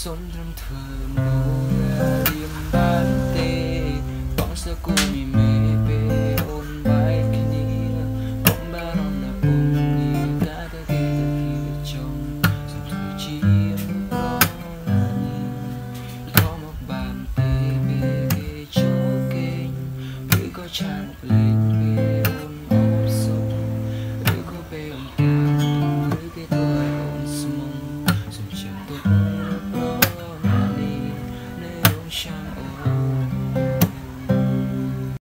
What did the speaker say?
សុំត្រឹមធ្វើមួយរៀមបានទេបងសើគូមី